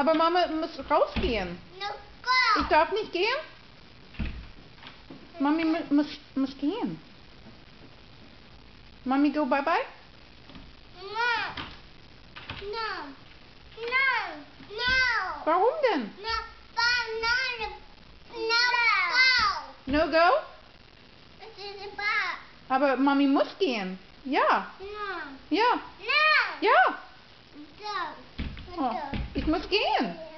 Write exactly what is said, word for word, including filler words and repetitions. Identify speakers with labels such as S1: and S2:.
S1: Aber Mama muss rausgehen.
S2: No, go.
S1: Ich darf nicht gehen? Mami mu muss, muss gehen. Mami, go bye bye?
S2: No. No. No. No.
S1: Warum denn?
S2: No. No. No. No.
S1: No go?
S2: Das ist ein Bad.
S1: Aber Mami muss gehen. Ja.
S2: No.
S1: Ja.
S2: No.
S1: Ja.
S2: Go.
S1: Oh, ich muss gehen.